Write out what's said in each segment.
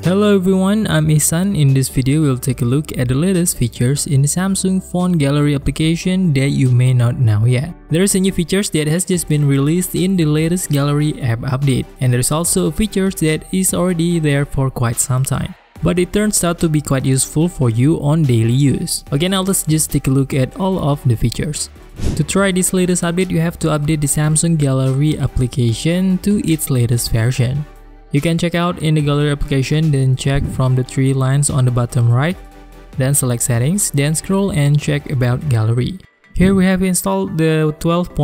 Hello everyone, I'm Ihsan. In this video, we'll take a look at the latest features in the Samsung Phone Gallery application that you may not know yet. There's a new feature that has just been released in the latest Gallery app update, and there's also a feature that is already there for quite some time. But it turns out to be quite useful for you on daily use. Okay, now let's just take a look at all of the features. To try this latest update, you have to update the Samsung Gallery application to its latest version. You can check out in the Gallery application, then check from the three lines on the bottom right, then select Settings, then scroll and check About Gallery. Here we have installed the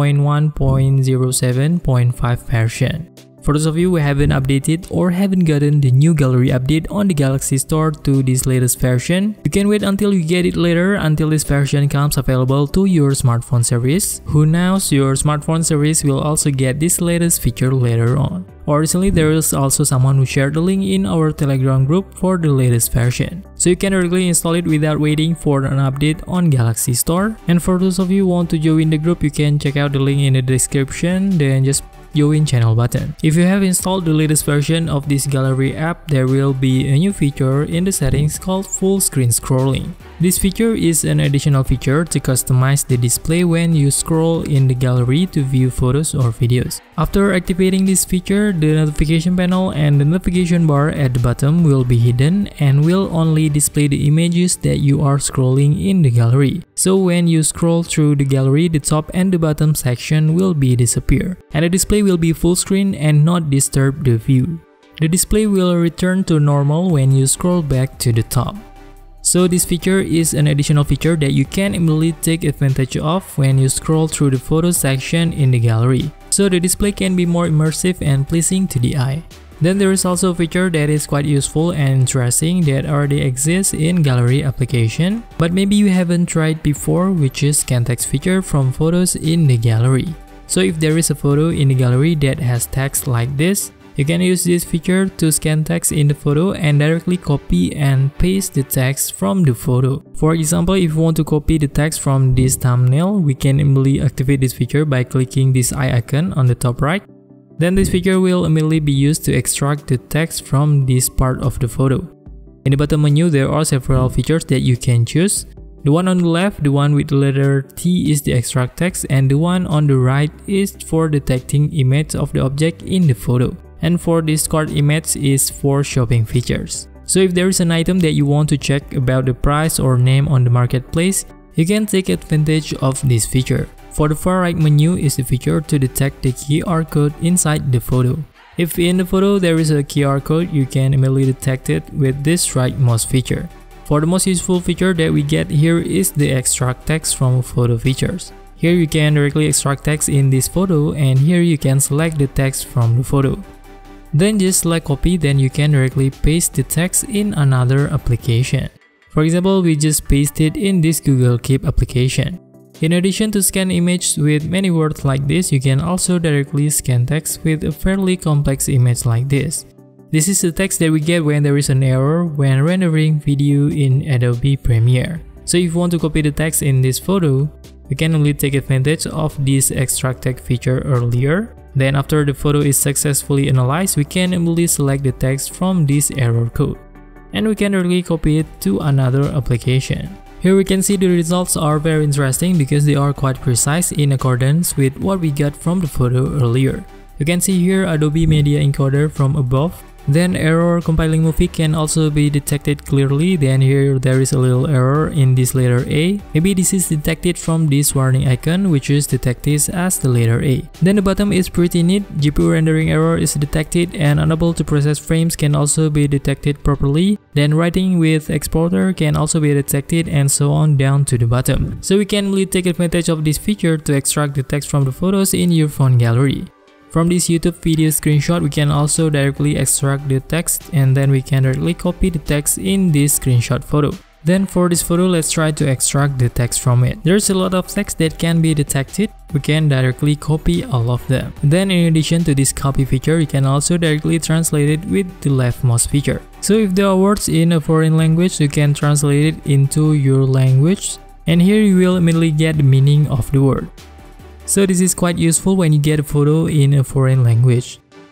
12.1.07.5 version. For those of you who haven't updated or haven't gotten the new Gallery update on the Galaxy Store to this latest version, you can wait until you get it later until this version comes available to your smartphone service. Who knows, your smartphone service will also get this latest feature later on. Or recently, there is also someone who shared the link in our Telegram group for the latest version. So you can directly install it without waiting for an update on Galaxy Store. And for those of you who want to join the group, you can check out the link in the description, then just join channel button. If you have installed the latest version of this Gallery app, there will be a new feature in the settings called full screen scrolling. This feature is an additional feature to customize the display when you scroll in the gallery to view photos or videos. After activating this feature, the notification panel and the navigation bar at the bottom will be hidden and will only display the images that you are scrolling in the gallery. So when you scroll through the gallery, the top and the bottom section will be disappear, and the display will be full screen and not disturb the view. The display will return to normal when you scroll back to the top. So this feature is an additional feature that you can immediately take advantage of when you scroll through the photo section in the gallery, so the display can be more immersive and pleasing to the eye. Then there is also a feature that is quite useful and interesting that already exists in Gallery application, but maybe you haven't tried before, which is scan text feature from photos in the gallery. So if there is a photo in the gallery that has text like this, you can use this feature to scan text in the photo and directly copy and paste the text from the photo. For example, if you want to copy the text from this thumbnail, we can immediately activate this feature by clicking this eye icon on the top right. Then this feature will immediately be used to extract the text from this part of the photo. In the bottom menu, there are several features that you can choose. The one on the left, the one with the letter T, is the extract text, and the one on the right is for detecting image of the object in the photo. And for this card image is for shopping features. So if there is an item that you want to check about the price or name on the marketplace, you can take advantage of this feature. For the far right menu is the feature to detect the QR code inside the photo. If in the photo there is a QR code, you can immediately detect it with this rightmost feature. For the most useful feature that we get here is the extract text from photo features. Here you can directly extract text in this photo, and here you can select the text from the photo. Then just select copy, then you can directly paste the text in another application. For example, we just pasted in this Google Keep application. In addition to scan image with many words like this, you can also directly scan text with a fairly complex image like this. This is the text that we get when there is an error when rendering video in Adobe Premiere. So if you want to copy the text in this photo, you can only take advantage of this extract text feature earlier. Then after the photo is successfully analyzed, we can immediately select the text from this error code, and we can directly copy it to another application. Here we can see the results are very interesting because they are quite precise in accordance with what we got from the photo earlier. You can see here Adobe Media Encoder from above. Then error compiling movie can also be detected clearly. Then here there is a little error in this letter A. Maybe this is detected from this warning icon, which is detected as the letter A. Then the bottom is pretty neat. GPU rendering error is detected, and unable to process frames can also be detected properly. Then writing with exporter can also be detected, and so on down to the bottom. So we can really take advantage of this feature to extract the text from the photos in your phone gallery. From this YouTube video screenshot, we can also directly extract the text, and then we can directly copy the text in this screenshot photo. Then for this photo, let's try to extract the text from it. There's a lot of text that can be detected. We can directly copy all of them. Then in addition to this copy feature, you can also directly translate it with the leftmost feature. So if there are words in a foreign language, you can translate it into your language, and here you will immediately get the meaning of the word. So this is quite useful when you get a photo in a foreign language.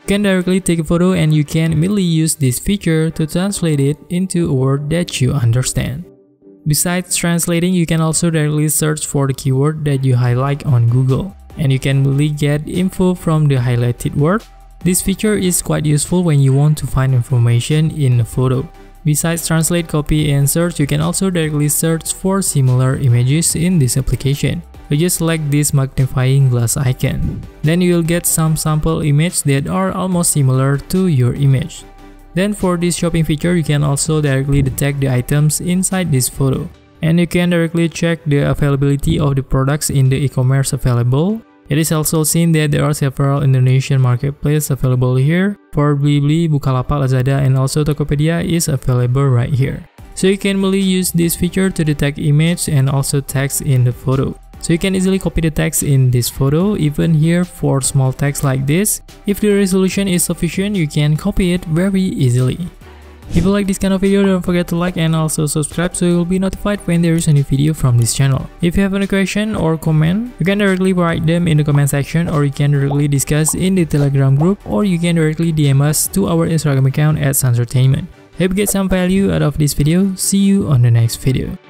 can directly take a photo and you can immediately use this feature to translate it into a word that you understand. Besides translating, you can also directly search for the keyword that you highlight on Google, and you can really get info from the highlighted word. This feature is quite useful when you want to find information in a photo. Besides translate, copy, and search, you can also directly search for similar images in this application. You just select this magnifying glass icon. Then you will get some sample images that are almost similar to your image. Then for this shopping feature, you can also directly detect the items inside this photo. And you can directly check the availability of the products in the e-commerce available. It is also seen that there are several Indonesian marketplaces available here. For Blibli, Bukalapak, Lazada, and also Tokopedia is available right here. So you can really use this feature to detect image and also text in the photo. So you can easily copy the text in this photo, even here for small text like this. If the resolution is sufficient, you can copy it very easily. If you like this kind of video, don't forget to like and also subscribe so you'll be notified when there is a new video from this channel. If you have any question or comment, you can directly write them in the comment section, or you can directly discuss in the Telegram group, or you can directly DM us to our Instagram account @Sansertainment. Hope you get some value out of this video. See you on the next video.